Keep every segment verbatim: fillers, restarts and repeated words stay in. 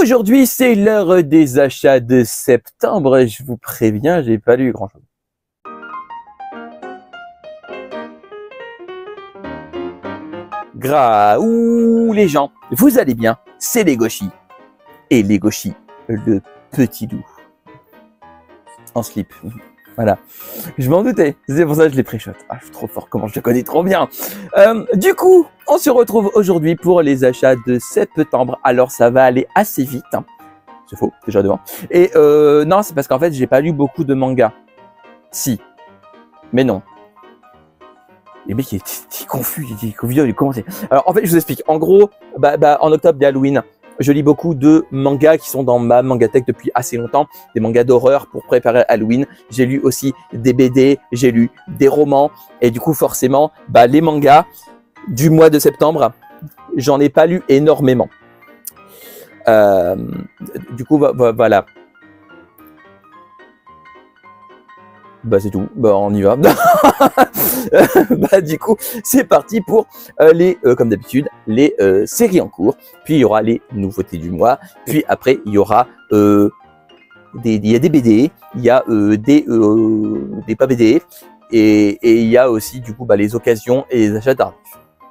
Aujourd'hui, c'est l'heure des achats de septembre. Je vous préviens, j'ai pas lu grand chose. Graou les gens, vous allez bien? C'est Legoshi. Et Legoshi, le petit loup. En slip. Voilà. Je m'en doutais. C'est pour ça que je l'ai pré-shot. Ah, je suis trop fort. Comment je le connais trop bien. Euh, du coup, on se retrouve aujourd'hui pour les achats de septembre. Alors, ça va aller assez vite. Hein. C'est faux, déjà devant. Et euh, non, c'est parce qu'en fait, j'ai pas lu beaucoup de mangas. Si. Mais non. Les mecs, il est confus. Il est confus. Il est commenté. Alors, en fait, je vous explique. En gros, bah, bah, en octobre, il y a Halloween. Je lis beaucoup de mangas qui sont dans ma mangatech depuis assez longtemps, des mangas d'horreur pour préparer Halloween. J'ai lu aussi des B D, j'ai lu des romans et du coup forcément, bah, les mangas du mois de septembre, j'en ai pas lu énormément. Euh, du coup, voilà. Bah c'est tout, bah on y va. Bah du coup c'est parti pour euh, les, euh, comme d'habitude, les euh, séries en cours. Puis il y aura les nouveautés du mois. Puis après il y aura euh, des, il y a des B D, il y a euh, des, euh, des pas B D et, et il y a aussi du coup bah, les occasions et les achats tardifs.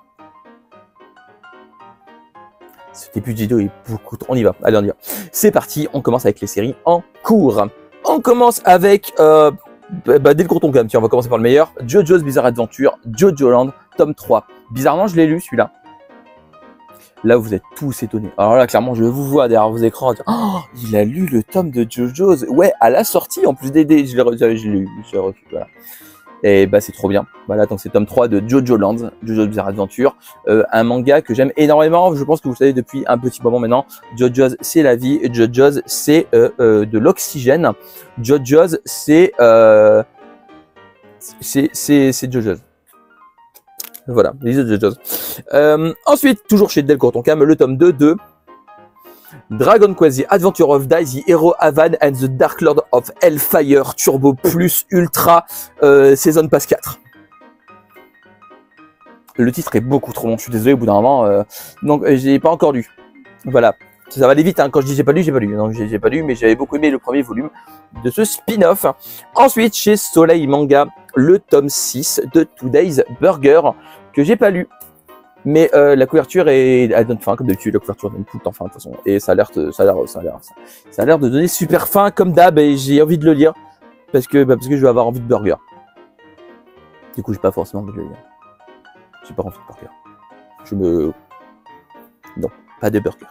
Ce début de vidéo est beaucoup trop. On y va, allez on y va. C'est parti, on commence avec les séries en cours. On commence avec euh, Bah, dès le coton gamme, tiens, on va commencer par le meilleur. JoJo's Bizarre Adventure, JoJo Land, tome trois. Bizarrement, je l'ai lu celui-là. Là, vous êtes tous étonnés. Alors là, clairement, je vous vois derrière vos écrans. Oh, il a lu le tome de JoJo's. Ouais, à la sortie, en plus d'aider, je l'ai lu. Voilà. Et bah, c'est trop bien. Voilà, donc c'est tome trois de JoJo Land, JoJo's Bizarre Adventure. Euh, un manga que j'aime énormément. Je pense que vous savez depuis un petit moment maintenant. JoJo's, c'est la vie. JoJo's, c'est euh, euh, de l'oxygène. JoJo's, c'est euh, c'est c'est JoJo's. Voilà, lisez JoJo's. Euh, ensuite, toujours chez Delcourt Tonkam, le tome deux de Dragon Quest The Adventure of Dai, The Hero Avan and the Dark Lord of Hellfire Turbo Plus Ultra euh, Season Pass quatre. Le titre est beaucoup trop long, je suis désolé au bout d'un moment. Euh, donc, euh, j'ai pas encore lu. Voilà. Ça va aller vite, hein. Quand je dis j'ai pas lu, j'ai pas lu. Donc j'ai pas lu, mais j'avais beaucoup aimé le premier volume de ce spin-off. Ensuite, chez Soleil Manga, le tome six de Today's Burger, que j'ai pas lu. Mais euh, la couverture est, elle donne faim comme d'habitude. La couverture donne tout le temps faim de toute façon, et ça a l'air, ça a l'air, ça a l'air, ça a l'air de donner super faim comme d'hab. Et j'ai envie de le lire parce que, bah, parce que je vais avoir envie de burger. Du coup, j'ai pas forcément envie de le lire. J'ai pas envie de burger. Je me, non, pas de burger.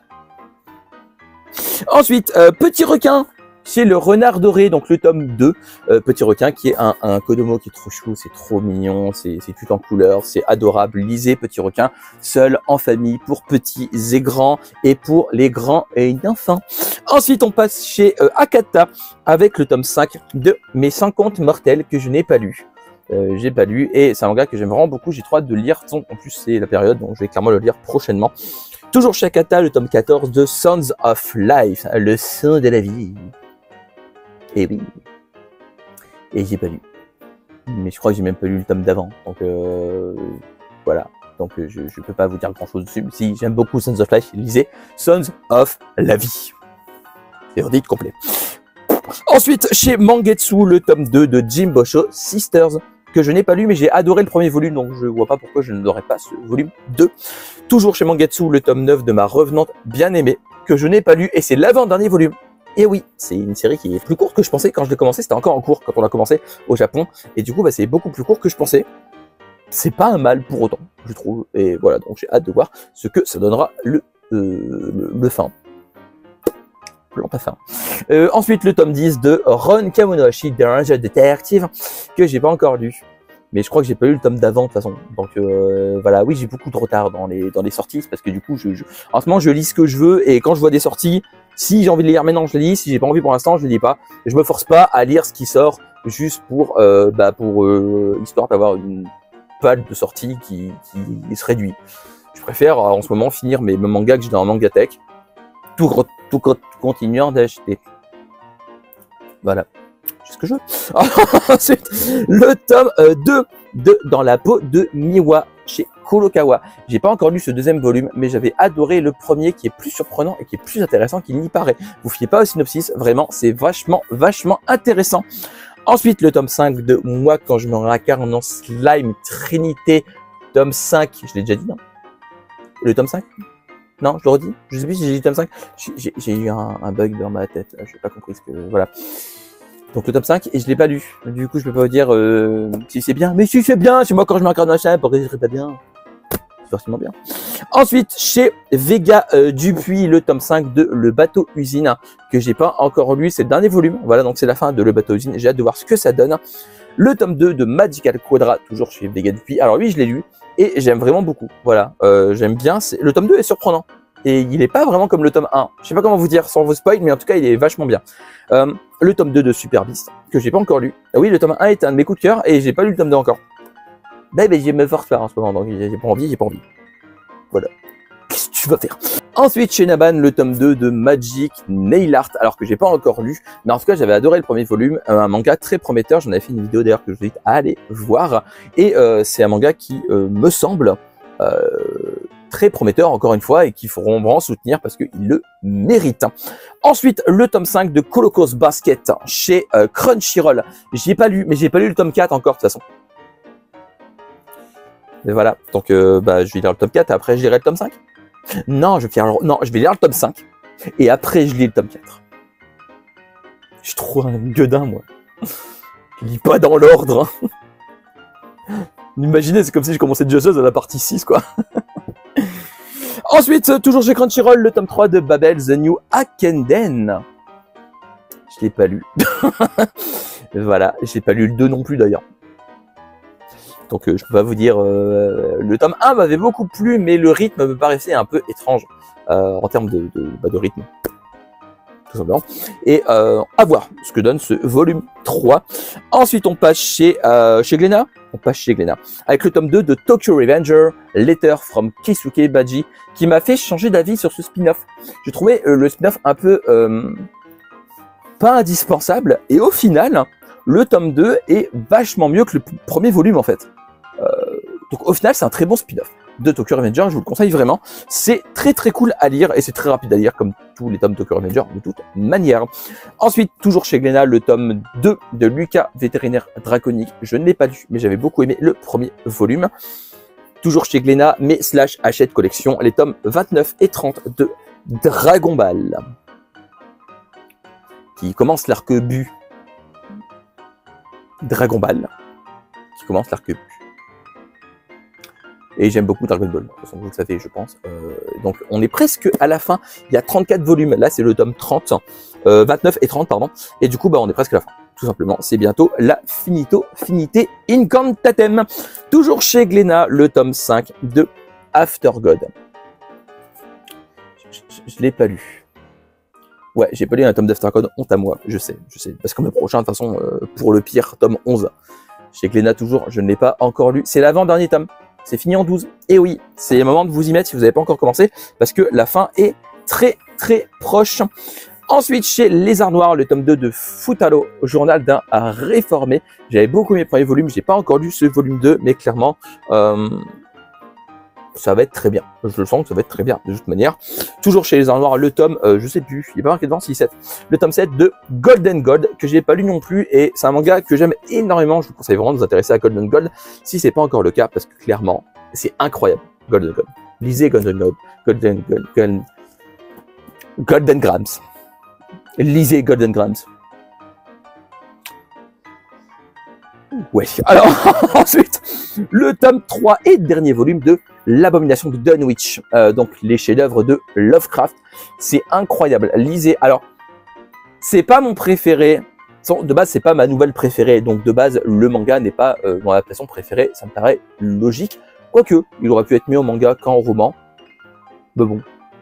Ensuite, euh, Petit Requin. C'est le Renard Doré, donc le tome deux, euh, Petit Requin, qui est un, un Kodomo qui est trop chou, c'est trop mignon, c'est tout en couleur, c'est adorable. Lisez Petit Requin, seul, en famille, pour petits et grands, et pour les grands et enfants. Ensuite, on passe chez euh, Akata, avec le tome cinq de Mes cent contes mortels, que je n'ai pas lu. Euh, j'ai pas lu, et c'est un manga que j'aime vraiment beaucoup, j'ai trop hâte de le lire. En plus, c'est la période, donc je vais clairement le lire prochainement. Toujours chez Akata, le tome quatorze de Sounds of Life, le son de la vie. Et oui. Et j'ai pas lu. Mais je crois que j'ai même pas lu le tome d'avant. Donc euh, voilà. Donc je, je peux pas vous dire grand chose dessus. Si j'aime beaucoup Sons of Life, lisez Sons of la vie. C'est redit complet. Ensuite, chez Mangetsu, le tome deux de Jimbosho Sisters, que je n'ai pas lu, mais j'ai adoré le premier volume, donc je vois pas pourquoi je n'aurais pas ce volume deux. Toujours chez Mangetsu, le tome neuf de Ma Revenante bien aimée, que je n'ai pas lu, et c'est l'avant-dernier volume. Et oui, c'est une série qui est plus courte que je pensais. Quand je l'ai commencé, c'était encore en cours quand on l'a commencé au Japon. Et du coup, bah, c'est beaucoup plus court que je pensais. C'est pas un mal pour autant, je trouve. Et voilà, donc j'ai hâte de voir ce que ça donnera le, euh, le, le fin. Plan pas fin. Euh, ensuite, le tome dix de Ron Kamonohashi, The Ranger Detective, que j'ai pas encore lu. Mais je crois que j'ai pas lu le tome d'avant de toute façon. Donc euh, voilà, oui, j'ai beaucoup de retard dans les dans les sorties, parce que du coup, je, je, en ce moment, je lis ce que je veux, et quand je vois des sorties, si j'ai envie de lire maintenant, je le lis. Si j'ai pas envie pour l'instant, je le lis pas. Je me force pas à lire ce qui sort juste pour euh, bah pour euh, histoire d'avoir une palle de sortie qui, qui se réduit. Je préfère en ce moment finir mes, mes mangas que j'ai dans la mangatech, tout tout, tout continuant d'acheter. Voilà. C'est ce que je veux. Ensuite, le tome euh, deux de Dans la peau de Miwa, chez Kurokawa. J'ai pas encore lu ce deuxième volume, mais j'avais adoré le premier qui est plus surprenant et qui est plus intéressant qu'il n'y paraît. Vous fiez pas au synopsis, vraiment, c'est vachement, vachement intéressant. Ensuite, le tome cinq de Moi quand je me réincarne en slime, Trinité, tome cinq, je l'ai déjà dit, non? Le tome cinq? Non, je le redis? Je sais plus si j'ai dit tome cinq. J'ai eu un, un bug dans ma tête, je n'ai pas compris ce que... Voilà. Donc le tome cinq, et je l'ai pas lu. Du coup, je peux pas vous dire euh, si c'est bien. Mais si c'est bien, c'est moi quand je m'incarne un chat, pourquoi ce serait pas bien? C'est forcément bien. Ensuite, chez Vega euh, Dupuis, le tome cinq de Le Bateau Usine, que j'ai pas encore lu, c'est le dernier volume. Voilà, donc c'est la fin de Le Bateau Usine. J'ai hâte de voir ce que ça donne. Le tome deux de Magical Quadra, toujours chez Vega Dupuis. Alors lui, je l'ai lu, et j'aime vraiment beaucoup. Voilà, euh, j'aime bien. Le tome deux est surprenant. Et il n'est pas vraiment comme le tome un. Je sais pas comment vous dire sans vous spoil, mais en tout cas, il est vachement bien. Euh, le tome deux de Super Beast, que j'ai pas encore lu. Ah oui, le tome un est un de mes coups de cœur, et j'ai pas lu le tome deux encore. Bah, bah, j'ai me force faire en ce moment, donc j'ai pas envie, j'ai pas envie. Voilà. Qu'est-ce que tu vas faire? Ensuite, chez Naban, le tome deux de Magic Nail Art, alors que j'ai pas encore lu, mais en tout cas, j'avais adoré le premier volume, un manga très prometteur. J'en avais fait une vidéo d'ailleurs que je vous invite à aller voir. Et euh, c'est un manga qui euh, me semble euh, très prometteur, encore une fois, et qu'il faut vraiment soutenir parce qu'il le mérite. Ensuite, le tome cinq de Colocos Basket chez euh, Crunchyroll. J'y ai pas lu, mais j'ai pas lu le tome quatre encore, de toute façon. Et voilà, donc euh, bah, je vais lire le tome quatre et après je lirai le tome cinq. Non, je vais, faire, non, je vais lire le tome cinq et après je lis le tome quatre. Je suis trop un gueudin, moi. Je lis pas dans l'ordre. Imaginez, c'est comme si je commençais de Just Us à la partie six, quoi. Ensuite, toujours chez Crunchyroll, le tome trois de Babel, The New Akenden. Je l'ai pas lu. Voilà, j'ai pas lu le deux non plus d'ailleurs. Donc euh, je peux pas vous dire, euh, le tome un m'avait beaucoup plu, mais le rythme me paraissait un peu étrange euh, en termes de, de, bah, de rythme, tout simplement. Et euh, à voir ce que donne ce volume trois. Ensuite on passe chez, euh, chez Glénat, on passe chez Glénat, avec le tome deux de Tokyo Revenger, Letter from Keisuke Baji, qui m'a fait changer d'avis sur ce spin-off. Je trouvais euh, le spin-off un peu euh, pas indispensable, et au final, le tome deux est vachement mieux que le premier volume en fait. Euh, donc au final, c'est un très bon spin-off de Tokyo Revenger, je vous le conseille vraiment. C'est très très cool à lire et c'est très rapide à lire comme tous les tomes de Tokyo Revenger de toute manière. Ensuite, toujours chez Glénat, le tome deux de Lucas, vétérinaire draconique. Je ne l'ai pas lu, mais j'avais beaucoup aimé le premier volume. Toujours chez Glénat, mais slash achète collection, les tomes vingt-neuf et trente de Dragon Ball. Qui commence l'arc Bu. Dragon Ball. Qui commence l'arc Bu. Et j'aime beaucoup Dragon Ball, de toute façon, vous le savez, je pense. Euh, donc, on est presque à la fin. Il y a trente-quatre volumes. Là, c'est le tome trente. Euh, vingt-neuf et trente, pardon. Et du coup, bah, on est presque à la fin. Tout simplement, c'est bientôt la finito, finité incantatem. Toujours chez Glénat, le tome cinq de After God. Je, je, je l'ai pas lu. Ouais, j'ai pas lu un tome d'After God, honte à moi, je sais, je sais. Parce que le prochain, de toute façon, euh, pour le pire, tome onze. Chez Glénat, toujours, je ne l'ai pas encore lu. C'est l'avant-dernier tome. C'est fini en douze. Et oui, c'est le moment de vous y mettre si vous n'avez pas encore commencé, parce que la fin est très très proche. Ensuite, chez Lézard Noir, le tome deux de Futaro, journal d'un réformé. J'avais beaucoup aimé le premier volume, j'ai pas encore lu ce volume deux, mais clairement, euh, ça va être très bien. Je le sens que ça va être très bien, de toute manière. Toujours chez Lézard Noir, le tome, euh, je sais plus, il est pas marqué devant, six sept. Le tome sept de Golden God, que j'ai pas lu non plus, et c'est un manga que j'aime énormément. Je vous conseille vraiment de vous intéresser à Golden God, si c'est pas encore le cas, parce que clairement, c'est incroyable, Golden God. Lisez Golden God, Golden God, Golden, Golden Grams. Lisez Golden Grams. Ouais. Alors, ensuite, le tome trois et dernier volume de L'Abomination de Dunwich. Euh, donc, les chefs-d'œuvre de Lovecraft. C'est incroyable. Lisez. Alors, c'est pas mon préféré. De base, c'est pas ma nouvelle préférée. Donc, de base, le manga n'est pas euh, mon adaptation préférée. Ça me paraît logique. Quoique, il aurait pu être mieux en manga qu'en roman. Mais bon.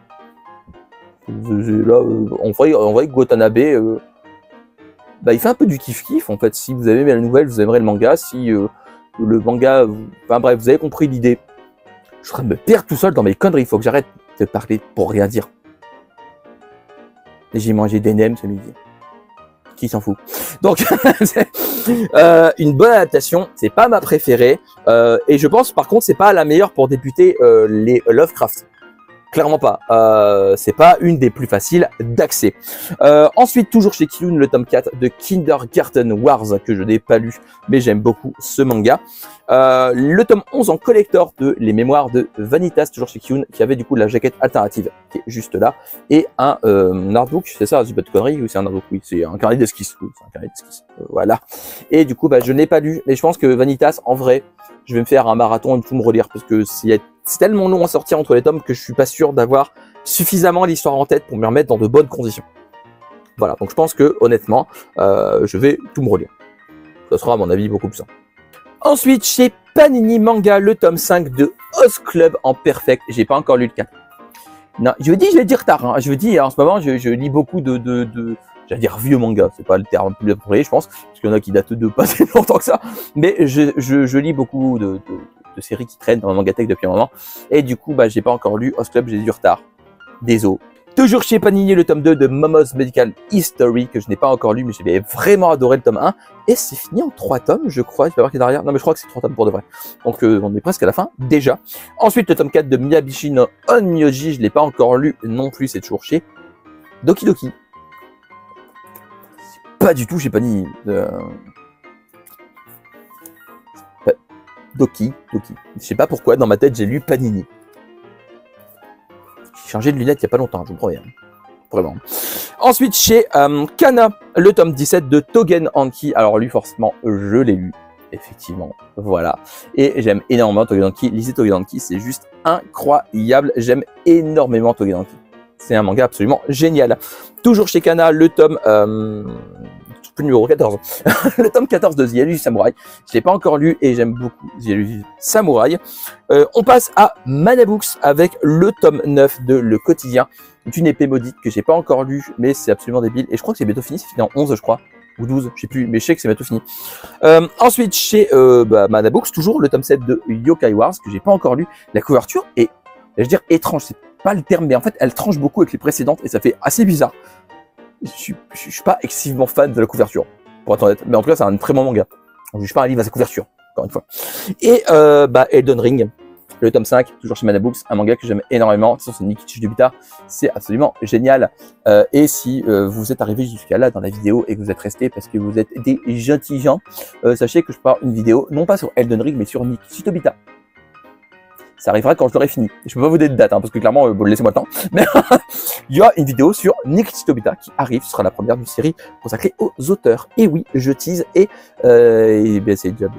Là, euh, on voit, on voit que Watanabe, euh, bah, il fait un peu du kiff-kiff, en fait. Si vous avez aimé la nouvelle, vous aimerez le manga. Si euh, le manga, vous... enfin bref, vous avez compris l'idée. Je suis en train de me perdre tout seul dans mes conneries. Il faut que j'arrête de parler pour rien dire. Et j'ai mangé des nems ce midi. qui s'en fout. Donc, euh, une bonne adaptation, c'est pas ma préférée. Euh, et je pense, par contre, c'est pas la meilleure pour débuter euh, les Lovecraft. Clairement pas. Euh, c'est pas une des plus faciles d'accès. Euh, ensuite, toujours chez Kiyun, le tome quatre de Kindergarten Wars, que je n'ai pas lu, mais j'aime beaucoup ce manga. Euh, le tome onze en collector de Les Mémoires de Vanitas, toujours chez Kiyun, qui avait du coup la jaquette alternative, qui est juste là, et un, euh, un artbook, c'est ça, c'est pas de conneries, ou c'est un artbook, oui, c'est un carnet d'esquisse, oui, c'est un carnet d'esquisse, euh, voilà. Et du coup, bah, je n'ai pas lu, mais je pense que Vanitas, en vrai, je vais me faire un marathon et tout me relire, parce que c'est tellement long à sortir entre les tomes que je suis pas sûr d'avoir suffisamment l'histoire en tête pour me remettre dans de bonnes conditions. Voilà, donc je pense que, honnêtement, euh, je vais tout me relire. Ça sera, à mon avis, beaucoup plus simple. Ensuite, chez Panini Manga, le tome cinq de Host Club en perfect. J'ai pas encore lu le quatre. Non, je vous dis, je vais dire tard. Hein. Je vous dis, en ce moment, je, je lis beaucoup de, de, de j'allais dire vieux manga. C'est pas le terme plus approprié, je pense, parce qu'il y en a qui datent de pas si longtemps que ça. Mais je, je, je lis beaucoup de, de, de séries qui traînent dans la Mangatech depuis un moment. Et du coup, bah, j'ai pas encore lu Host Club, j'ai du retard. Désolé. Toujours chez Panini, le tome deux de Momo's Medical History, que je n'ai pas encore lu, mais j'avais vraiment adoré le tome un. Et c'est fini en trois tomes, je crois. Je vais voir qui est derrière. Non, mais je crois que c'est trois tomes pour de vrai. Donc, euh, on est presque à la fin, déjà. Ensuite, le tome quatre de Miyabishi no Onmyoji, je ne l'ai pas encore lu non plus, c'est toujours chez Doki Doki. C'est pas du tout chez Panini. Euh... Doki, Doki. Je sais pas pourquoi, dans ma tête, j'ai lu Panini. J'ai changé de lunettes il n'y a pas longtemps, je vous promets. Vraiment. Ensuite, chez euh, Kana, le tome dix-sept de Togen Anki. Alors lui, forcément, je l'ai lu. Effectivement, voilà. Et j'aime énormément Togen Anki. Lisez Togen Anki, c'est juste incroyable. J'aime énormément Togen Anki. C'est un manga absolument génial. Toujours chez Kana, le tome... Euh, numéro quatorze. Le tome quatorze de The Yellow Samurai. Je l'ai pas encore lu et j'aime beaucoup The Yellow Samurai. Euh, on passe à Manabooks avec le tome neuf de Le Quotidien d'une épée maudite que j'ai pas encore lu, mais c'est absolument débile. Et je crois que c'est bientôt fini, c'est fini en onze, je crois. Ou douze, je sais plus, mais je sais que c'est bientôt fini. Euh, ensuite, chez euh, bah, Manabooks, toujours le tome sept de Yokai Wars que j'ai pas encore lu. La couverture est, je veux dire, étrange. C'est pas le terme, mais en fait, elle tranche beaucoup avec les précédentes et ça fait assez bizarre. Je suis, je suis pas excessivement fan de la couverture, pour être honnête. Mais en tout cas, c'est un très bon manga. On juge pas un livre à sa couverture, encore une fois. Et euh, bah, Elden Ring, le tome cinq, toujours chez Manabooks, un manga que j'aime énormément. C'est Nikichi Dubita, c'est absolument génial. Euh, et si euh, vous êtes arrivé jusqu'à là dans la vidéo et que vous êtes resté parce que vous êtes des gentils gens, euh, sachez que je pars une vidéo, non pas sur Elden Ring, mais sur Nikichi Dubita. Ça arrivera quand je l'aurai fini. Je peux pas vous donner de date, hein, parce que clairement, euh, bon, laissez-moi le temps. Mais il y a une vidéo sur Nikichi Dubita qui arrive. Ce sera la première d'une série consacrée aux auteurs. Et oui, je tease et, euh, et ben, c'est déjà bien.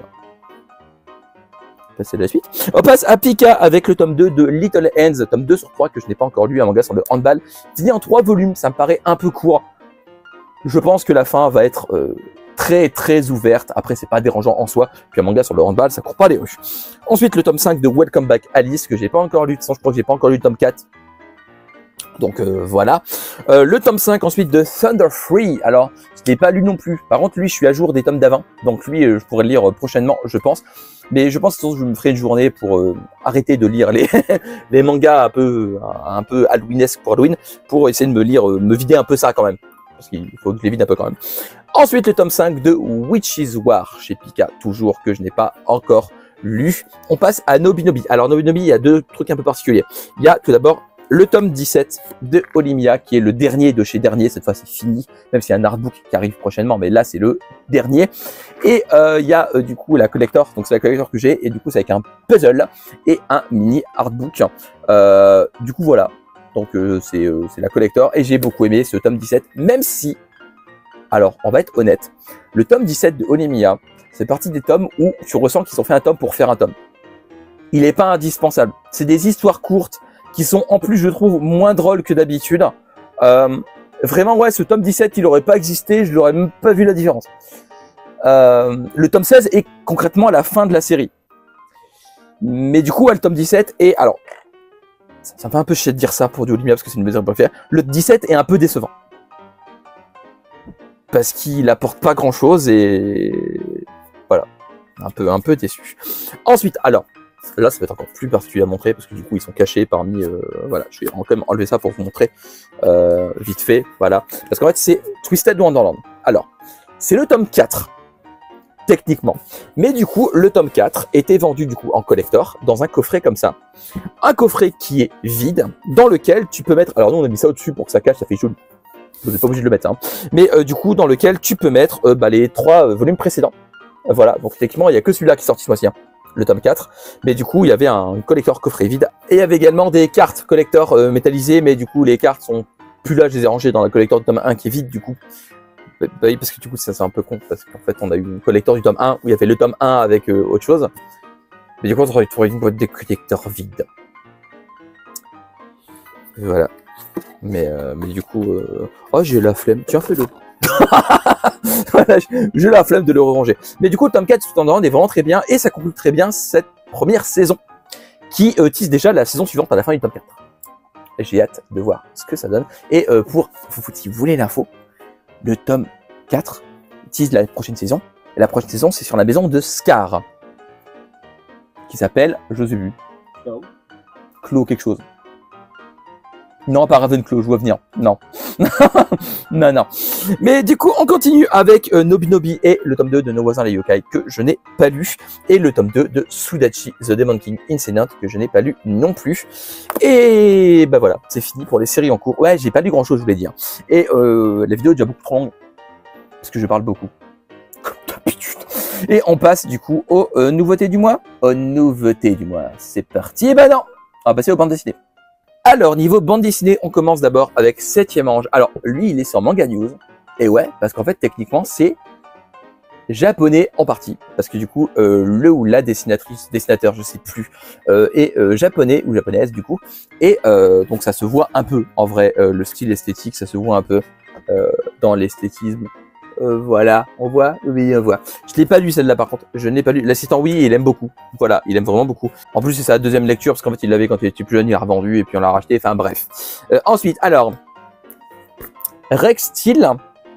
Passer à la suite. On passe à Pika avec le tome deux de Little Hands, tome deux sur trois que je n'ai pas encore lu, un manga sur le handball. Fini en trois volumes, ça me paraît un peu court. Je pense que la fin va être euh, très très ouverte. Après, c'est pas dérangeant en soi. Puis un manga sur le handball, ça court pas les rues. Ensuite, le tome cinq de Welcome Back Alice, que j'ai pas encore lu. De toute façon, je crois que j'ai pas encore lu le tome quatre. Donc euh, voilà. Euh, le tome cinq ensuite de Thunder Free. Alors, je l'ai pas lu non plus. Par contre, lui, je suis à jour des tomes d'avant. Donc lui, euh, je pourrais le lire prochainement, je pense. Mais je pense que je me ferai une journée pour euh, arrêter de lire les, les mangas un peu, un peu Halloweenesque pour Halloween, pour essayer de me lire, euh, me vider un peu ça quand même. Parce qu'il faut que je les vide un peu quand même. Ensuite, le tome cinq de Witch's War chez Pika, toujours que je n'ai pas encore lu. On passe à Nobinobi. Alors Nobinobi, il y a deux trucs un peu particuliers. Il y a tout d'abord le tome dix-sept de Olimia, qui est le dernier de chez Dernier. Cette fois, c'est fini, même s'il y a un artbook qui arrive prochainement, mais là, c'est le dernier. Et euh, il y a euh, du coup la collector, donc c'est la collector que j'ai, et du coup, c'est avec un puzzle et un mini artbook. Euh, du coup, voilà. Donc, euh, c'est euh, la collector, et j'ai beaucoup aimé ce tome dix-sept, même si, alors, on va être honnête, le tome dix-sept de Olimia, c'est partie des tomes où tu ressens qu'ils ont fait un tome pour faire un tome. Il n'est pas indispensable. C'est des histoires courtes, qui sont en plus, je trouve, moins drôles que d'habitude. Euh, vraiment, ouais, ce tome dix-sept, il n'aurait pas existé, je n'aurais même pas vu la différence. Euh, le tome seize est concrètement la fin de la série. Mais du coup, ouais, le tome dix-sept est... Alors, ça, ça me fait un peu chier de dire ça pour du Olimia, parce que c'est une mesure préférée. Le dix-sept est un peu décevant. Parce qu'il apporte pas grand-chose et... Voilà. Un peu, un peu déçu. Ensuite, alors... Là, ça va être encore plus particulier à montrer parce que du coup, ils sont cachés parmi... Euh, voilà, je vais quand même enlever ça pour vous montrer euh, vite fait. Voilà. Parce qu'en fait, c'est Twisted Wonderland. Alors, c'est le tome quatre, techniquement. Mais du coup, le tome quatre était vendu du coup en collector, dans un coffret comme ça. Un coffret qui est vide, dans lequel tu peux mettre... Alors nous, on a mis ça au-dessus pour que ça cache, ça fait joli. Vous n'êtes pas obligé de le mettre, hein. Mais euh, du coup, dans lequel tu peux mettre euh, bah, les trois euh, volumes précédents. Euh, voilà, donc techniquement, il n'y a que celui-là qui est sorti ce mois-ci, hein, le tome quatre. Mais du coup, il y avait un collector coffret vide. Et il y avait également des cartes collector euh, métallisées, mais du coup, les cartes sont plus là, je les ai rangées dans la collector du tome un qui est vide, du coup. Bah oui, parce que du coup, ça c'est un peu con, parce qu'en fait, on a eu une collector du tome un où il y avait le tome un avec euh, autre chose. Mais du coup, on aurait trouvé une boîte de collector vide. Et voilà. Mais, euh, mais du coup, euh... oh, j'ai la flemme. Tiens, fais-le. Voilà, j'ai la flemme de le ranger. Mais du coup, le tome quatre, tout en dehors, est vraiment très bien et ça conclut très bien cette première saison qui euh, tisse déjà la saison suivante à la fin du tome quatre. J'ai hâte de voir ce que ça donne. Et euh, pour, si vous voulez l'info, le tome quatre tease la prochaine saison. Et la prochaine saison, c'est sur la maison de Scar, qui s'appelle, je sais plus, Clos quelque chose. Non, pas Ravenclaw, je vois venir. Non. non, non. Mais du coup, on continue avec euh, Nobinobi et le tome deux de Nos voisins les yokai que je n'ai pas lu. Et le tome deux de Sudachi, The Demon King Incident que je n'ai pas lu non plus. Et bah voilà, c'est fini pour les séries en cours. Ouais, j'ai pas lu grand chose, je voulais dire. Et euh, la vidéo est déjà beaucoup trop longue. Parce que je parle beaucoup. Comme d'habitude. Et on passe du coup aux euh, nouveautés du mois. Aux nouveautés du mois. C'est parti. Et bah non, on va passer aux bandes dessinées. Alors, niveau bande dessinée, on commence d'abord avec Septième Ange. Alors, lui, il est sur Manga News. Et ouais, parce qu'en fait, techniquement, c'est japonais en partie. Parce que du coup, euh, le ou la dessinatrice, dessinateur, je sais plus, euh, est euh, japonais ou japonaise, du coup. Et euh, donc, ça se voit un peu, en vrai, euh, le style esthétique, ça se voit un peu euh, dans l'esthétisme. Euh, voilà, on voit, oui, on voit. Je l'ai pas lu celle-là par contre, je n'ai pas lu. L'assistant, oui, il aime beaucoup. Voilà, il aime vraiment beaucoup. En plus, c'est sa deuxième lecture parce qu'en fait, il l'avait quand il était plus jeune, il l'a revendu et puis on l'a racheté. Enfin bref. Euh, ensuite, alors, Rex Steel,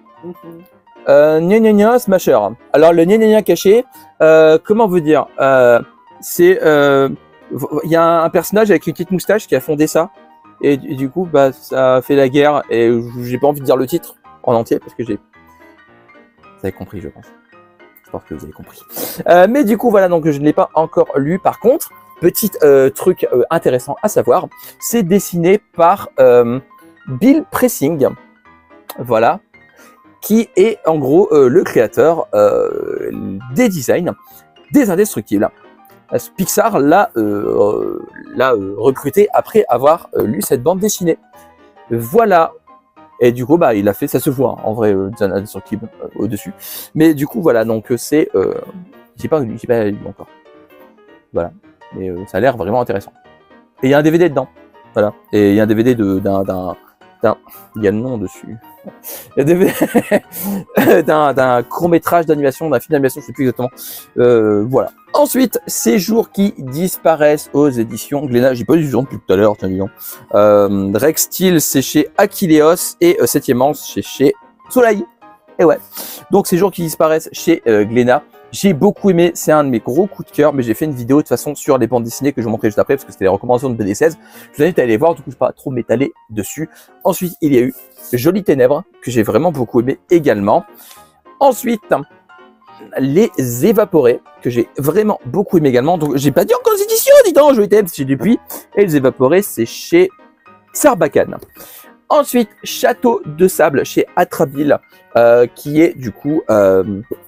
euh, gna gna gna Smasher. Alors le gna gna gna caché, euh, comment vous dire, euh, c'est, euh, il y a un personnage avec une petite moustache qui a fondé ça et du, du coup, bah, ça a fait la guerre et j'ai pas envie de dire le titre en entier parce que j'ai Vous avez compris, je pense. Je pense que vous avez compris. Euh, mais du coup, voilà, donc je ne l'ai pas encore lu. Par contre, petit euh, truc euh, intéressant à savoir, c'est dessiné par euh, Bill Pressing, voilà, qui est en gros euh, le créateur euh, des designs des Indestructibles. Pixar l'a euh, l'a euh, recruté après avoir euh, lu cette bande dessinée. Voilà. Et du coup, bah, il a fait, ça se voit, hein, en vrai, euh, Design Indestructible euh, au-dessus. Mais du coup, voilà, donc c'est, euh, j'ai pas lu, j'ai pas lu encore. Voilà. Mais euh, ça a l'air vraiment intéressant. Et il y a un D V D dedans. Voilà. Et il y a un D V D de, d'un, d'un, d'un, il y a le nom dessus. Il y a un D V D d'un, d'un court-métrage d'animation, d'un film d'animation, je sais plus exactement. Euh, voilà. Ensuite, ces jours qui disparaissent aux éditions Glénat. J'ai pas eu du nom depuis tout à l'heure, tiens, disons. Euh, Rex Steel, c'est chez Achilleos et euh, Septième Ange, c'est chez Soleil. Et ouais. Donc, ces jours qui disparaissent chez euh, Glénat. J'ai beaucoup aimé, c'est un de mes gros coups de cœur, mais j'ai fait une vidéo de toute façon sur les bandes dessinées que je vais vous montrer juste après parce que c'était les recommandations de B D seize. Je vous invite à aller voir, du coup je ne vais pas trop m'étaler dessus. Ensuite, il y a eu Jolies Ténèbres, que j'ai vraiment beaucoup aimé également. Ensuite, Les Évaporés, que j'ai vraiment beaucoup aimé également. Donc j'ai pas dit encore les éditions, dis donc, Jolies Ténèbres, c'est chez Dupuis. Et Les Évaporés, c'est chez Sarbacane. Ensuite, Château de Sable, chez Atrabile, euh, qui est du coup... Euh,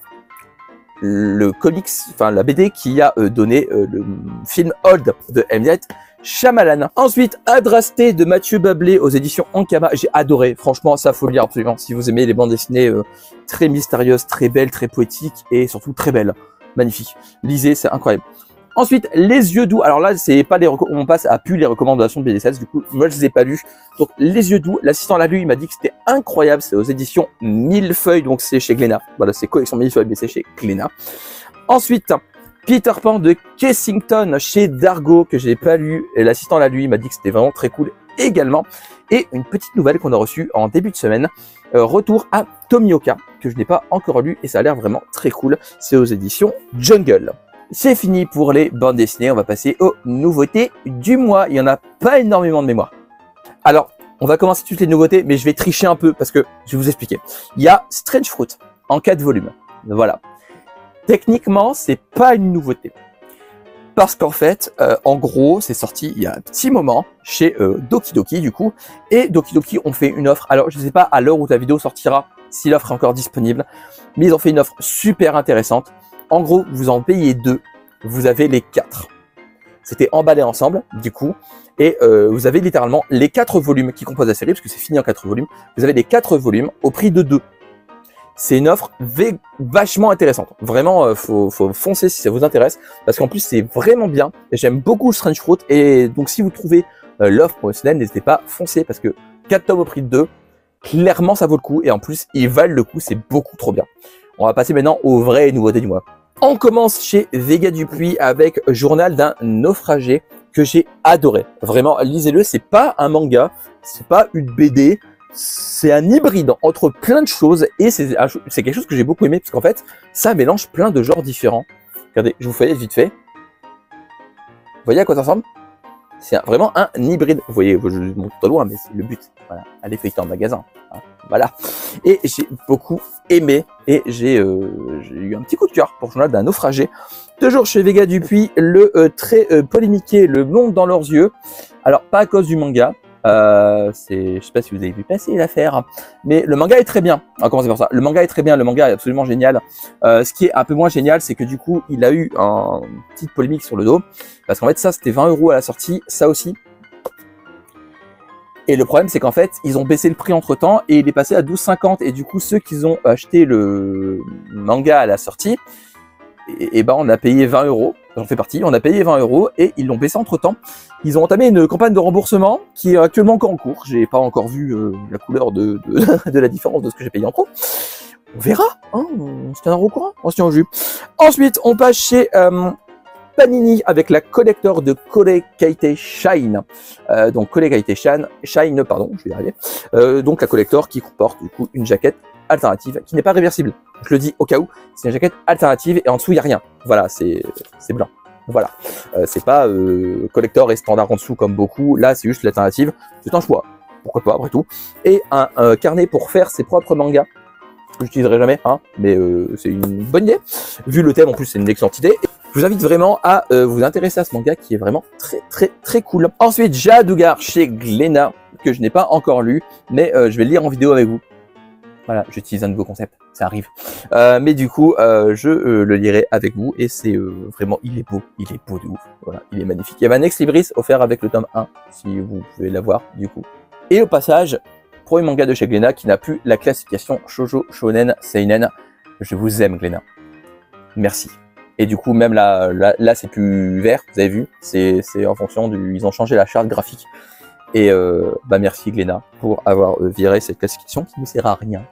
le comics, enfin la B D qui a euh, donné euh, le film Old de M. Night Shyamalan. Ensuite, Adrasté de Mathieu Bablé aux éditions Ankama. J'ai adoré, franchement, ça faut le lire absolument. Si vous aimez les bandes dessinées euh, très mystérieuses, très belles, très poétiques et surtout très belles. Magnifique. Lisez, c'est incroyable. Ensuite, Les Yeux Doux. Alors là, c'est pas les on passe à plus les recommandations de B D seize. Du coup, moi, je les ai pas lus. Donc, Les Yeux Doux. L'assistant l'a lu. Il m'a dit que c'était incroyable. C'est aux éditions Millefeuille. Donc, c'est chez Glénat. Voilà, c'est collection Millefeuille, mais c'est chez Glénat. Ensuite, Peter Pan de Kensington chez Dargo, que j'ai pas lu. Et l'assistant l'a lu. Il m'a dit que c'était vraiment très cool également. Et une petite nouvelle qu'on a reçue en début de semaine. Euh, retour à Tomioka, que je n'ai pas encore lu. Et ça a l'air vraiment très cool. C'est aux éditions Jungle. C'est fini pour les bandes dessinées, on va passer aux nouveautés du mois. Il n'y en a pas énormément de mémoire. Alors, on va commencer toutes les nouveautés, mais je vais tricher un peu parce que je vais vous expliquer. Il y a Strange Fruit en quatre volumes. Voilà. Techniquement, c'est pas une nouveauté. Parce qu'en fait, euh, en gros, c'est sorti il y a un petit moment chez euh, Doki Doki du coup. Et Doki Doki ont fait une offre. Alors, je ne sais pas à l'heure où la vidéo sortira si l'offre est encore disponible. Mais ils ont fait une offre super intéressante. En gros, vous en payez deux. Vous avez les quatre. C'était emballé ensemble, du coup. Et euh, vous avez littéralement les quatre volumes qui composent la série, parce que c'est fini en quatre volumes. Vous avez les quatre volumes au prix de deux. C'est une offre vachement intéressante. Vraiment, euh, faut, faut foncer si ça vous intéresse, parce qu'en plus c'est vraiment bien. J'aime beaucoup Strange Fruit, et donc si vous trouvez euh, l'offre promotionnelle, n'hésitez pas, foncez, parce que quatre tomes au prix de deux, clairement ça vaut le coup, et en plus ils valent le coup, c'est beaucoup trop bien. On va passer maintenant aux vraies nouveautés du mois. On commence chez Vega Dupuis avec Journal d'un naufragé que j'ai adoré. Vraiment, lisez-le, c'est pas un manga, c'est pas une B D. C'est un hybride entre plein de choses et c'est quelque chose que j'ai beaucoup aimé parce qu'en fait, ça mélange plein de genres différents. Regardez, je vous fais vite fait. Vous voyez à quoi ça ressemble? C'est vraiment un hybride. Vous voyez, je monte de loin, mais c'est le but. Voilà, allez feuilleter en magasin. Hein. Voilà. Et j'ai beaucoup aimé et j'ai euh, eu un petit coup de cœur pour le journal d'un naufragé. Toujours chez Vega Dupuis, le euh, très euh, polémiqué, le monde dans leurs yeux. Alors, pas à cause du manga. Euh, c'est, je sais pas si vous avez vu passer l'affaire, mais le manga est très bien. On va commencer par ça. Le manga est très bien, le manga est absolument génial. Euh, ce qui est un peu moins génial, c'est que du coup, il a eu un petite polémique sur le dos, parce qu'en fait, ça c'était vingt euros à la sortie, ça aussi. Et le problème, c'est qu'en fait, ils ont baissé le prix entre temps et il est passé à douze cinquante. Et du coup, ceux qui ont acheté le manga à la sortie, et, et ben, on a payé vingt euros. J'en fais partie. On a payé vingt euros et ils l'ont baissé entre temps. Ils ont entamé une campagne de remboursement qui est actuellement encore en cours. J'ai pas encore vu euh, la couleur de, de, de la différence de ce que j'ai payé en trop. On verra. Hein, on se tiendra au courant. On se tient au jus. Ensuite, on passe chez euh, Panini avec la collector de Kore Kaite Shine. Euh, donc Kore Kaite Shine, Shine, pardon, je vais y arriver. Euh, donc la collector qui comporte du coup une jaquette alternative qui n'est pas réversible. Je le dis au cas où, c'est une jaquette alternative et en dessous il n'y a rien. Voilà, c'est c'est blanc. Voilà, euh, c'est pas euh, collector et standard en dessous comme beaucoup. Là, c'est juste l'alternative. C'est un choix. Pourquoi pas après tout. Et un, un carnet pour faire ses propres mangas. Que j'utiliserai jamais, hein, mais euh, c'est une bonne idée. Vu le thème, en plus, c'est une excellente idée. Je vous invite vraiment à euh, vous intéresser à ce manga qui est vraiment très très très cool. Ensuite, Jadugar chez Glénat, que je n'ai pas encore lu, mais euh, je vais le lire en vidéo avec vous. Voilà, j'utilise un nouveau concept, ça arrive. Euh, mais du coup, euh, je euh, le lirai avec vous et c'est euh, vraiment, il est beau, il est beau de ouf. Voilà, il est magnifique. Il y avait un ex libris offert avec le tome un, si vous pouvez l'avoir du coup. Et au passage, premier manga de chez Glénat qui n'a plus la classification Shoujo, Shonen, Seinen. Je vous aime Glénat. Merci. Et du coup, même là, là, là c'est plus vert, vous avez vu, c'est en fonction du, ils ont changé la charte graphique. Et euh, bah merci Glénat pour avoir euh, viré cette classification qui ne sert à rien.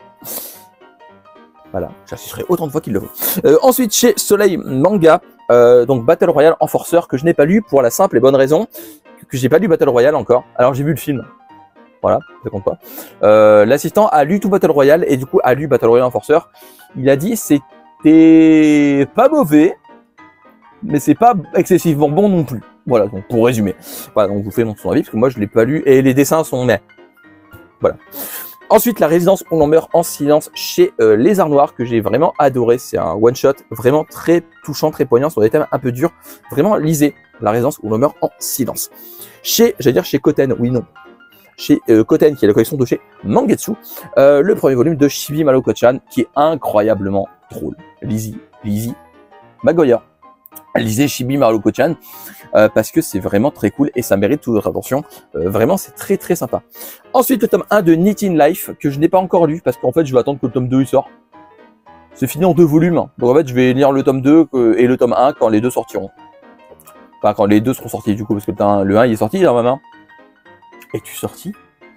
Voilà, j'assisterai autant de fois qu'il le faut. Euh, ensuite, chez Soleil Manga, euh, donc Battle Royale Enforcer, que je n'ai pas lu pour la simple et bonne raison que j'ai pas lu Battle Royale encore. Alors j'ai vu le film. Voilà, ça compte pas. Euh, L'assistant a lu tout Battle Royale et du coup a lu Battle Royale Enforcer. Il a dit c'était pas mauvais, mais c'est pas excessivement bon non plus. Voilà, donc pour résumer. Voilà, donc je vous fais mon son avis, parce que moi je l'ai pas lu, et les dessins sont mais. Voilà. Ensuite, la résidence où l'on meurt en silence chez euh, Les Arts Noirs, que j'ai vraiment adoré. C'est un one-shot vraiment très touchant, très poignant, sur des thèmes un peu durs. Vraiment, lisez la résidence où l'on meurt en silence. Chez, j'allais dire chez Koten, oui, non. Chez euh, Koten, qui est la collection de chez Mangetsu, euh, le premier volume de Chibi Maruko-chan, qui est incroyablement drôle. Lisez, lisez Magoya. Lisez Chibi Maruko-chan euh, parce que c'est vraiment très cool et ça mérite toute votre attention. Euh, vraiment, c'est très très sympa. Ensuite, le tome un de Knit in Life que je n'ai pas encore lu parce qu'en fait, je vais attendre que le tome deux il sort. C'est fini en deux volumes. Donc en fait, je vais lire le tome deux et le tome un quand les deux sortiront. Enfin, quand les deux seront sortis du coup, parce que le un, le un il est sorti dans ma main. Es-tu sorti?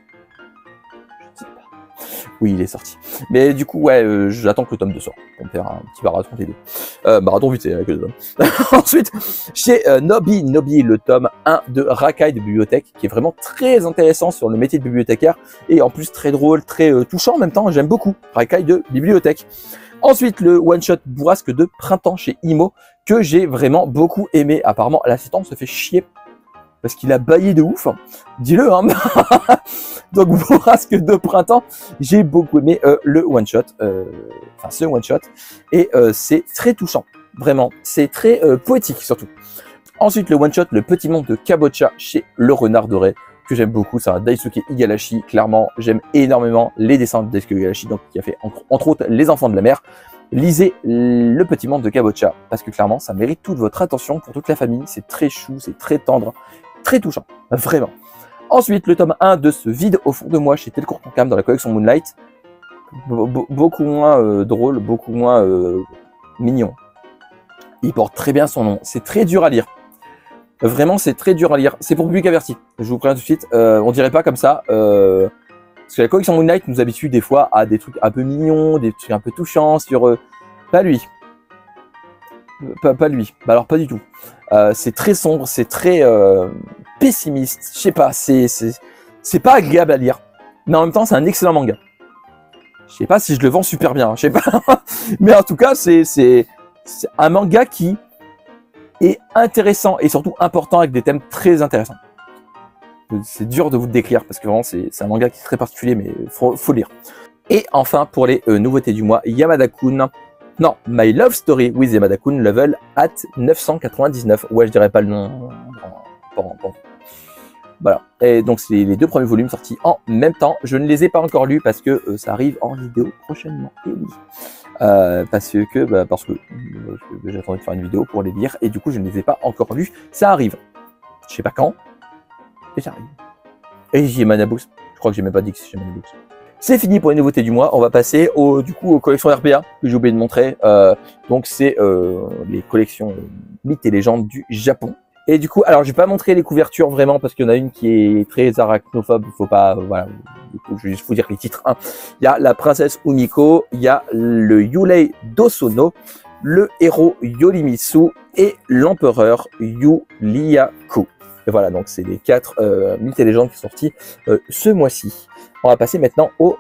Oui, il est sorti. Mais du coup, ouais, euh, j'attends que le tome deux sorte pour me faire un petit marathon des deux. Euh, marathon vite, c'est avec les hommes. Ensuite, chez euh, Nobi, Nobi, le tome un de Rakai de Bibliothèque, qui est vraiment très intéressant sur le métier de bibliothécaire, et en plus très drôle, très euh, touchant en même temps, j'aime beaucoup Rakai de Bibliothèque. Ensuite, le one-shot bourrasque de Printemps chez Imo, que j'ai vraiment beaucoup aimé. Apparemment, l'assistant se fait chier parce qu'il a baillé de ouf. Hein. Dis-le, hein. Donc, Bourrasque de printemps, j'ai beaucoup aimé euh, le one-shot, euh, enfin ce one-shot, et euh, c'est très touchant, vraiment. C'est très euh, poétique, surtout. Ensuite, le one-shot, le petit monde de Kabocha chez Le Renard Doré, que j'aime beaucoup. C'est un Daisuke Igarashi. Clairement, j'aime énormément les dessins de Daisuke Igarashi, donc qui a fait entre, entre autres Les Enfants de la Mer. Lisez le petit monde de Kabocha, parce que clairement, ça mérite toute votre attention pour toute la famille. C'est très chou, c'est très tendre, très touchant, vraiment. Ensuite, le tome un de ce Vide au fond de moi chez Delcourt Tonkam dans la collection Moonlight. Be be beaucoup moins euh, drôle, beaucoup moins euh, mignon. Il porte très bien son nom. C'est très dur à lire. Vraiment, c'est très dur à lire. C'est pour public averti. Je vous préviens tout de suite. Euh, on dirait pas comme ça. Euh, parce que la collection Moonlight nous habitue des fois à des trucs un peu mignons, des trucs un peu touchants sur... Euh, pas lui. Pas, pas lui. Bah alors, pas du tout. Euh, c'est très sombre, c'est très euh, pessimiste. Je sais pas, c'est c'est pas agréable à lire. Mais en même temps, c'est un excellent manga. Je sais pas si je le vends super bien. Je sais pas. Mais en tout cas, c'est c'est un manga qui est intéressant et surtout important avec des thèmes très intéressants. C'est dur de vous le décrire parce que vraiment, c'est un manga qui est très particulier, mais faut, faut lire. Et enfin, pour les euh, nouveautés du mois, Yamada-kun. Non, My Love Story with Yamada-kun, level at neuf cent quatre-vingt-dix-neuf. Ouais, je dirais pas le nom. Bon, bon. Voilà. Et donc, c'est les deux premiers volumes sortis en même temps. Je ne les ai pas encore lus parce que euh, ça arrive en vidéo prochainement. Et oui. Euh, parce que, bah, parce que euh, j'attendais de faire une vidéo pour les lire et du coup, je ne les ai pas encore lus. Ça arrive. Je sais pas quand. Et ça arrive. Et j'ai Yamada Books. Je crois que j'ai même pas dit que c'est Yamada Books. C'est fini pour les nouveautés du mois. On va passer au, du coup aux collections R P A que j'ai oublié de montrer. Euh, donc c'est euh, les collections euh, mythes et légendes du Japon. Et du coup, alors je vais pas montrer les couvertures vraiment parce qu'il y en a une qui est très arachnophobe. Faut pas, voilà. Du coup, je vais juste vous dire les titres. Hein. Il y a la princesse Umiko, il y a le Yurei Dosono, le héros Yorimitsu et l'empereur Yuliaku. Et voilà, donc c'est les quatre euh, mythes et légendes qui sont sortis euh, ce mois-ci. On va passer maintenant aux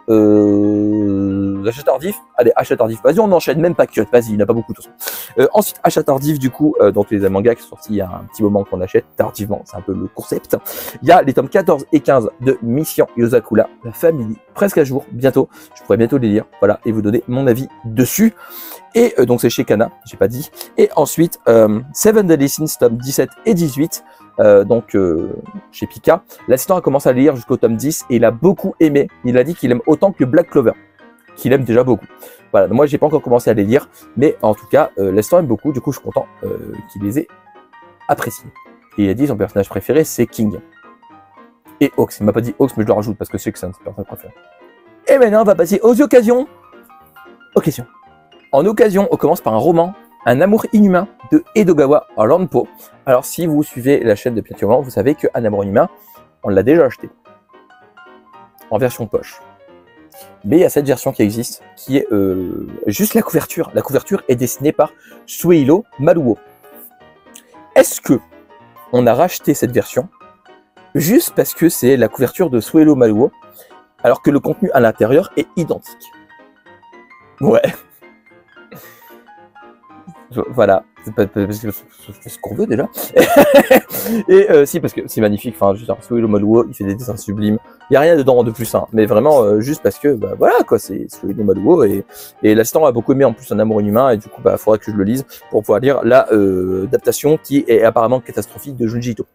euh, achats tardifs. Allez, achats tardifs, vas-y, on enchaîne, même pas cut, vas-y, il n'y en a pas beaucoup de toute façon. Euh, ensuite, achats tardifs, du coup, euh, donc les mangas qui sont sortis il y a un petit moment qu'on achète tardivement, c'est un peu le concept. Il y a les tomes quatorze et quinze de Mission Yozakura, la famille, presque à jour, bientôt. Je pourrais bientôt les lire, voilà, et vous donner mon avis dessus. Et euh, donc c'est chez Kana, j'ai pas dit. Et ensuite, euh, Seven Deadly Sins, tome dix-sept et dix-huit. Euh, donc euh, chez Pika. L'assistant a commencé à lire jusqu'au tome dix et il a beaucoup aimé. Il a dit qu'il aime autant que Black Clover, qu'il aime déjà beaucoup. Voilà, moi j'ai pas encore commencé à les lire, mais en tout cas, euh, l'assistant aime beaucoup, du coup je suis content euh, qu'il les ait appréciés. Et il a dit son personnage préféré c'est King. Et Hawks, il m'a pas dit Hawks, mais je le rajoute parce que c'est que c'est un personnage préféré. Et maintenant on va passer aux occasions. Aux questions. En occasion, on commence par un roman, Un amour inhumain de Edogawa Ranpo. Alors si vous suivez la chaîne de Piaturant, vous savez que Un amour inhumain, on l'a déjà acheté en version poche. Mais il y a cette version qui existe, qui est euh, juste la couverture. La couverture est dessinée par Suehiro Maruo. Est-ce que on a racheté cette version juste parce que c'est la couverture de Suehiro Maruo, alors que le contenu à l'intérieur est identique? Ouais. Voilà, c'est pas parce que c'est ce qu'on veut déjà. Et euh, si, parce que c'est magnifique. Enfin, juste Suehiro Maruo, il fait des dessins sublimes. Il y a rien dedans de plus, hein, mais vraiment euh, juste parce que bah voilà quoi, c'est Suehiro Maruo et et l'assistant a beaucoup aimé en plus Un amour inhumain et du coup bah faudrait que je le lise pour pouvoir lire la euh, adaptation qui est apparemment catastrophique de Junji Ito.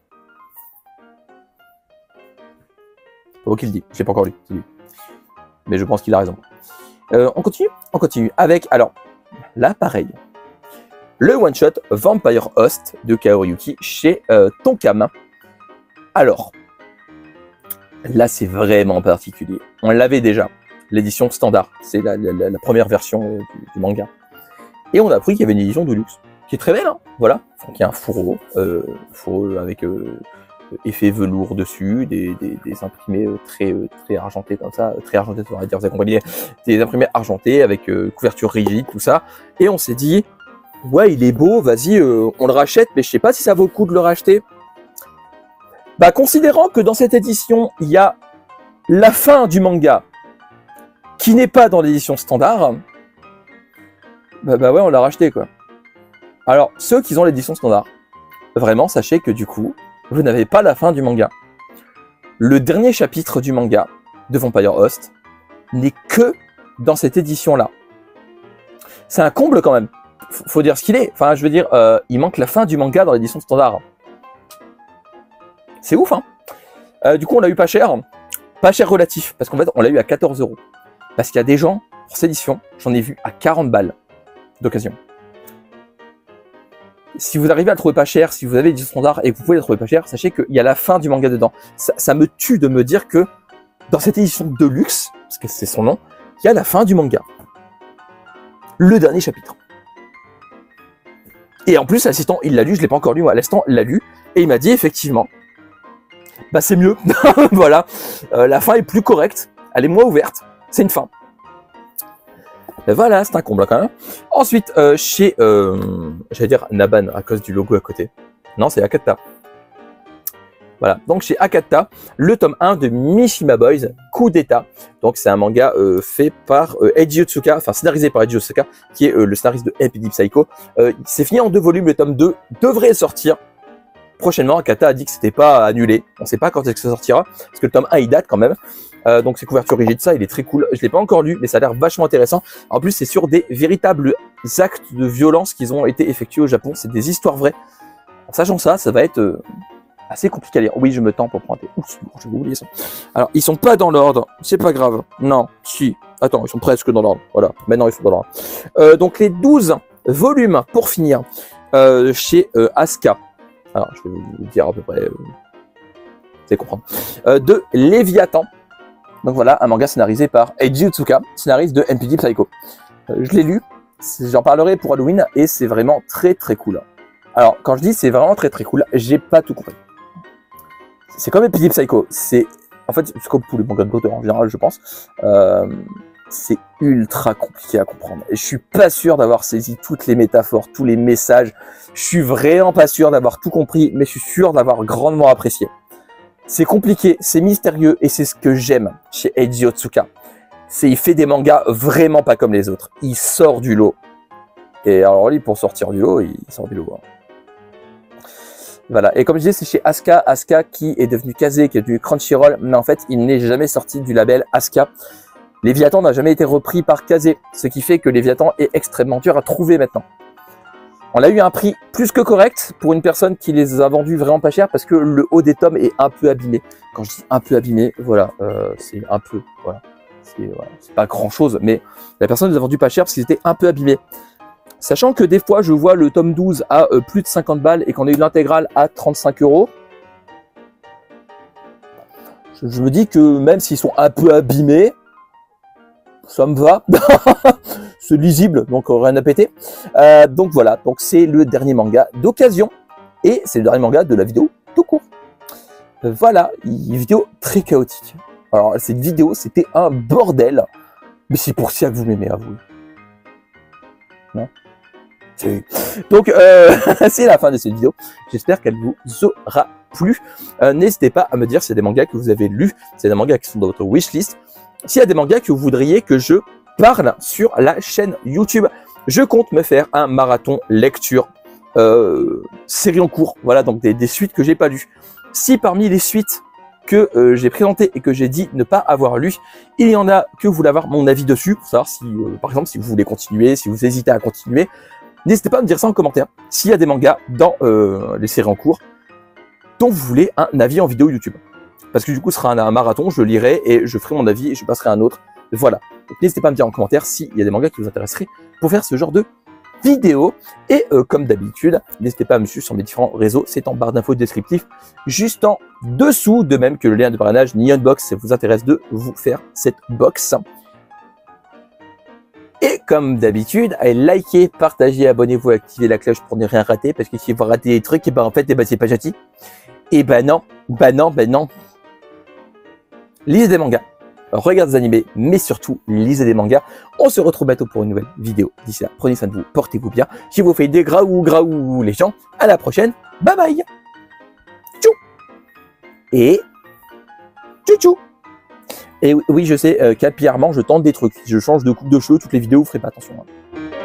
C'est pas moi qui le dit, je l'ai pas encore lu, mais je pense qu'il a raison. Euh, on continue, on continue avec alors là pareil. Le one-shot Vampire Host de Kaoriyuki chez euh, Tonkam. Alors, là c'est vraiment particulier. On l'avait déjà, l'édition standard, c'est la, la, la première version euh, du, du manga. Et on a appris qu'il y avait une édition de luxe, qui est très belle, hein, voilà. Donc il y a un fourreau, euh, fourreau avec euh, effet velours dessus, des, des, des imprimés euh, très euh, très argentés comme ça, très argentés, on va dire, vous avez compris, des imprimés argentés avec euh, couverture rigide, tout ça. Et on s'est dit, ouais, il est beau, vas-y, euh, on le rachète, mais je sais pas si ça vaut le coup de le racheter. Bah, considérant que dans cette édition, il y a la fin du manga qui n'est pas dans l'édition standard, bah, bah ouais, on l'a racheté, quoi. Alors, ceux qui ont l'édition standard, vraiment, sachez que du coup, vous n'avez pas la fin du manga. Le dernier chapitre du manga de Vampire Host n'est que dans cette édition-là. C'est un comble quand même. Faut dire ce qu'il est. Enfin, je veux dire, euh, il manque la fin du manga dans l'édition standard. C'est ouf, hein. Euh, du coup, on l'a eu pas cher. Pas cher relatif, parce qu'en fait, on l'a eu à quatorze euros. Parce qu'il y a des gens, pour cette édition, j'en ai vu à quarante balles d'occasion. Si vous arrivez à le trouver pas cher, si vous avez l'édition standard et que vous pouvez le trouver pas cher, sachez qu'il y a la fin du manga dedans. Ça, ça me tue de me dire que dans cette édition de luxe, parce que c'est son nom, il y a la fin du manga. Le dernier chapitre. Et en plus, l'assistant, il l'a lu, je l'ai pas encore lu, moi, l'assistant l'a lu, et il m'a dit effectivement, bah c'est mieux, voilà, euh, la fin est plus correcte, elle est moins ouverte, c'est une fin. Ben voilà, c'est un comble quand même. Ensuite, euh, chez, euh, j'allais dire Naban à cause du logo à côté. Non, c'est Akata. Voilà, donc chez Akata, le tome un de Mishima Boys, Coup d'État. Donc c'est un manga euh, fait par euh, Eiji Otsuka, enfin scénarisé par Eiji Otsuka, qui est euh, le scénariste de N P D Psycho. Euh, c'est fini en deux volumes, le tome deux devrait sortir prochainement. Akata a dit que c'était pas annulé, on sait pas quand est-ce que ça sortira, parce que le tome un il date quand même. Euh, donc c'est couverture rigide, ça, il est très cool. Je l'ai pas encore lu, mais ça a l'air vachement intéressant. En plus, c'est sur des véritables actes de violence qui ont été effectués au Japon. C'est des histoires vraies. En sachant ça, ça va être euh, assez compliqué à lire. Oui, je me tends pour prendre des... Oups, je vais oublier ça. Alors, ils sont pas dans l'ordre. C'est pas grave. Non, si. Attends, ils sont presque dans l'ordre. Voilà. Maintenant, ils sont dans l'ordre. Euh, donc, les douze volumes, pour finir, euh, chez euh, Asuka. Alors, je vais vous dire à peu près... Euh, vous allez comprendre. Euh, de Léviathan. Donc voilà, un manga scénarisé par Eiji Otsuka, scénariste de N P D Psycho. Euh, je l'ai lu, j'en parlerai pour Halloween, et c'est vraiment très très cool. Alors, quand je dis c'est vraiment très très cool, j'ai pas tout compris. C'est comme N P D Psycho, c'est... En fait, c'est comme tous les mangas de d'auteur en général, je pense. Euh, c'est ultra compliqué à comprendre. Et je suis pas sûr d'avoir saisi toutes les métaphores, tous les messages. Je suis vraiment pas sûr d'avoir tout compris, mais je suis sûr d'avoir grandement apprécié. C'est compliqué, c'est mystérieux, et c'est ce que j'aime chez Eiji Otsuka. C'est il fait des mangas vraiment pas comme les autres. Il sort du lot. Et alors lui, pour sortir du lot, il sort du lot. Hein. Voilà. Et comme je disais, c'est chez Asuka. Asuka qui est devenu Kazé, qui est devenu Crunchyroll, mais en fait, il n'est jamais sorti du label Asuka. Léviathan n'a jamais été repris par Kazé, ce qui fait que Léviathan est extrêmement dur à trouver maintenant. On a eu un prix plus que correct pour une personne qui les a vendus vraiment pas cher parce que le haut des tomes est un peu abîmé. Quand je dis un peu abîmé, voilà, euh, c'est un peu, voilà, c'est voilà, pas grand chose, mais la personne les a vendus pas cher parce qu'ils étaient un peu abîmés. Sachant que des fois, je vois le tome douze à euh, plus de cinquante balles et qu'on a eu l'intégrale à trente-cinq euros. Je, je me dis que même s'ils sont un peu abîmés, ça me va. C'est lisible, donc rien à péter. Euh, donc voilà, donc c'est le dernier manga d'occasion et c'est le dernier manga de la vidéo tout court. Euh, voilà, une vidéo très chaotique. Alors cette vidéo, c'était un bordel, mais c'est pour ça que vous m'aimez, à vous. Non ? Donc euh, c'est la fin de cette vidéo. J'espère qu'elle vous aura plu. Euh, N'hésitez pas à me dire si c'est des mangas que vous avez lus, si c'est des mangas qui sont dans votre wishlist. S'il y a des mangas que vous voudriez que je parle sur la chaîne YouTube, je compte me faire un marathon lecture euh, série en cours. Voilà, donc des, des suites que j'ai pas lues. Si parmi les suites que euh, j'ai présentées et que j'ai dit ne pas avoir lu, il y en a que vous voulez avoir mon avis dessus, pour savoir si, euh, par exemple, si vous voulez continuer, si vous hésitez à continuer, n'hésitez pas à me dire ça en commentaire. S'il y a des mangas dans euh, les séries en cours dont vous voulez un avis en vidéo YouTube. Parce que du coup, ce sera un, un marathon, je le lirai et je ferai mon avis et je passerai à un autre. Voilà. Donc n'hésitez pas à me dire en commentaire s'il y a des mangas qui vous intéresseraient pour faire ce genre de vidéo. Et euh, comme d'habitude, n'hésitez pas à me suivre sur mes différents réseaux. C'est en barre d'infos descriptif, juste en dessous. De même que le lien de parrainage Neon Box, si ça vous intéresse de vous faire cette box. Et comme d'habitude, allez liker, partager, abonnez-vous, activez la cloche pour ne rien rater. Parce que si vous ratez des trucs, et ben en fait, et ben, c'est pas gentil. Et ben non, ben non, ben non. Lisez des mangas, regardez des animés, mais surtout, lisez des mangas. On se retrouve bientôt pour une nouvelle vidéo. D'ici là, prenez soin de vous, portez-vous bien. Je vous fais des graou, graou, les gens. À la prochaine. Bye bye. Tchou. Et tchou tchou. Et oui, je sais, euh, capillairement, je tente des trucs. Si je change de coupe de cheveux, toutes les vidéos, vous ferez pas attention. Hein.